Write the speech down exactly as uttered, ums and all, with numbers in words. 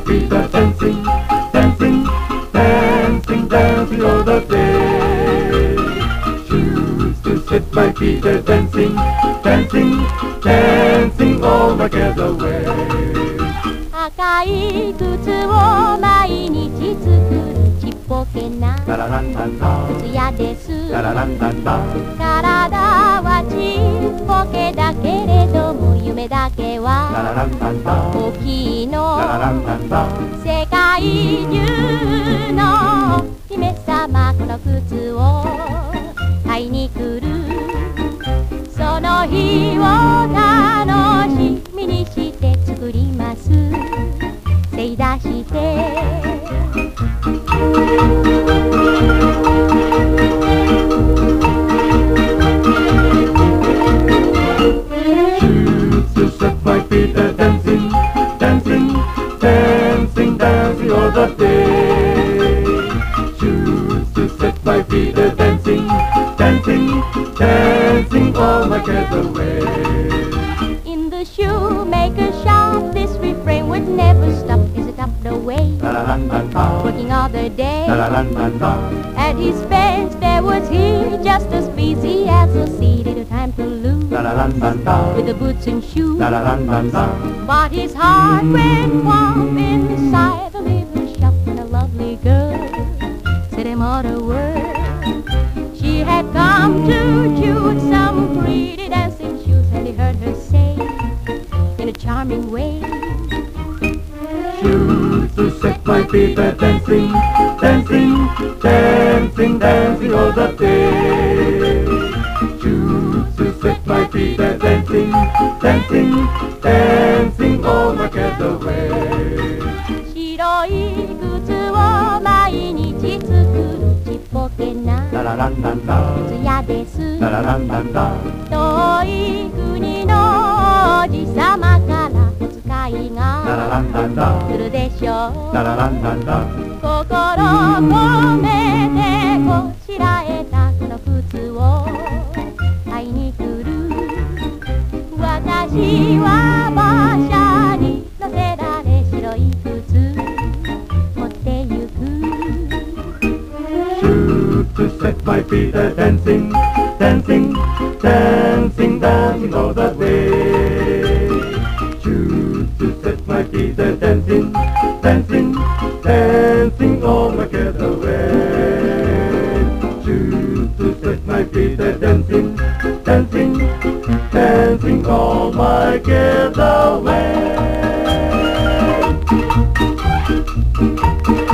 feet are dancing, dancing, dancing, dancing all the day. Shoes to set my feet are dancing, dancing, dancing all my cares away. 赤い靴を毎日作るちっぽけな靴屋です。体はちっぽけだけれども夢だけは大きいの。世界中の姫様この靴を買いに来る。その日を楽しみにして作ります。せい出して Shoes to set my feet are dancing, dancing, dancing, dancing all the day. Shoes to set my feet are dancing, dancing, dancing all my cares away. In the shoemaker shop, this refrain would never stop. Is it up the way? Working all the day. At his bench there was he, just as busy as a sea. Little time to lose with the boots and shoes. But his heart went warm inside the little shop when a lovely girl said him all the word. She had come to choose some pretty dancing shoes, and he heard her say in a charming way, Shoes to set my feet are dancing, dancing, dancing, dancing all the day. Shoes to set my feet are dancing, dancing, dancing all my cares away. 白い靴を毎日作るちっぽけな靴屋です。遠い国の王子様からお使いが来るでしょう。心込めてこしらえたこの靴を買いに来る。私は馬車に乗せられ白い靴持ってゆく。 Shoes to set my feet are dancing, dancing, dancing, dancing all the day. Shoes to set my feet are dancing, dancing, dancing all my cares away. Shoes to set my feet are dancing, dancing, dancing all my cares away.